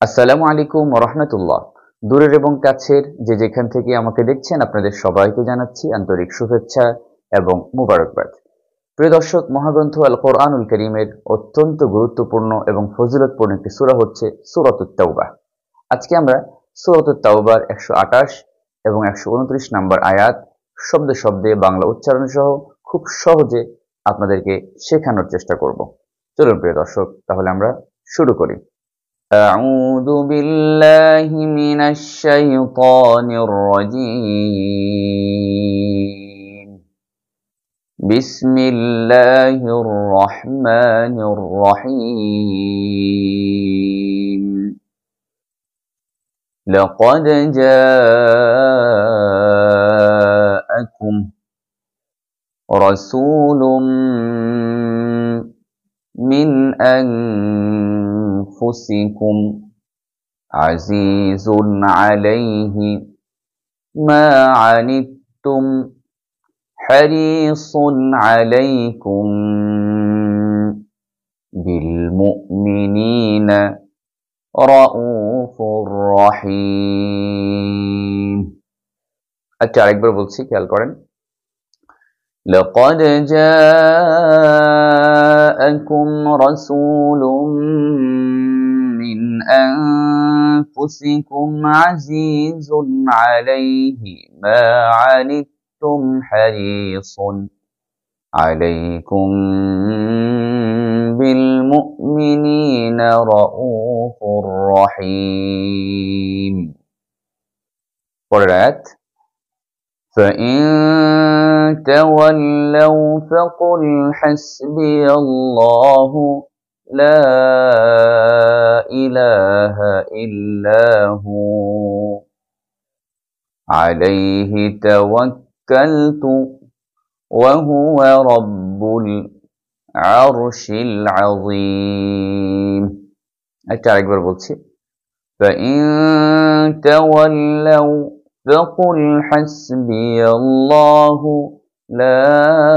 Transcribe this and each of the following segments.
আসসালামু আলাইকুম ওয়া রাহমাতুল্লাহ। দূরের এবং কাছের যে যেখান থেকে আমাকে দেখছেন আপনাদের সবাইকে জানাচ্ছি আন্তরিক শুভেচ্ছা এবং মুবারকবাদ। প্রিয় দর্শক, মহাগ্রন্থ আল কোরআনুল কারীমের অত্যন্ত গুরুত্বপূর্ণ এবং ফজিলতপূর্ণ একটি সূরা হচ্ছে সূরাতুত তাওবাহ। আজকে আমরা সূরাতুত তাওবার 128 এবং 129 নম্বর আয়াত শব্দে শব্দে বাংলা উচ্চারণ সহ খুব সহজে আপনাদেরকে শেখানোর চেষ্টা করব। চলুন প্রিয় দর্শক, তাহলে আমরা শুরু করি। أعوذ بالله من الشيطان الرجيم. بسم الله الرحمن الرحيم. لقد جاءكم رسول من أنفسكم عزيز عليه ما عنتم حريص عليكم بالمؤمنين رؤوف رحيم. আচ্ছা, আরেকবার বলছি, খেয়াল করেন। لقد جاءكم رسول من أنفسكم عزيز عليه ما عنتم حريص عليكم بالمؤمنين رؤوف رحيم. পরের আয়াত, فإن تولوا فقل حسبي الله لا إله إلا هو عليه توكلت وهو رب العرش العظيم. একটা আরেকবার বলছি, فإن تولوا فقل حسبي الله لا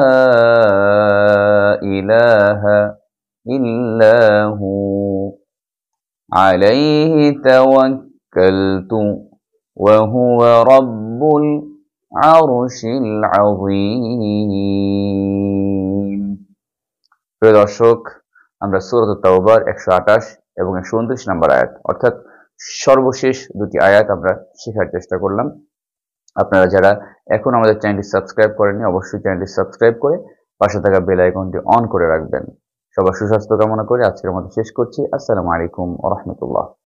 إله إلا هو عليه توكلت وهو رب العرش العظيم. প্রিয় দর্শক, আমরা সূরাতুত তাওবার 128 এবং 129 নম্বর আয়াত অর্থাৎ সর্বশেষ দুটি আয়াত আমরা শেখার চেষ্টা করলাম। আপনারা যারা এখন আমাদের চ্যানেলটি সাবস্ক্রাইব করেননি, অবশ্যই চ্যানেলটি সাবস্ক্রাইব করে পাশে থাকা বেল আইকনটি অন করে রাখবেন। সবার সুস্বাস্থ্য কামনা করে আজকের মতো শেষ করছি। আসসালামু আলাইকুম ওয়া রাহমাতুল্লাহ।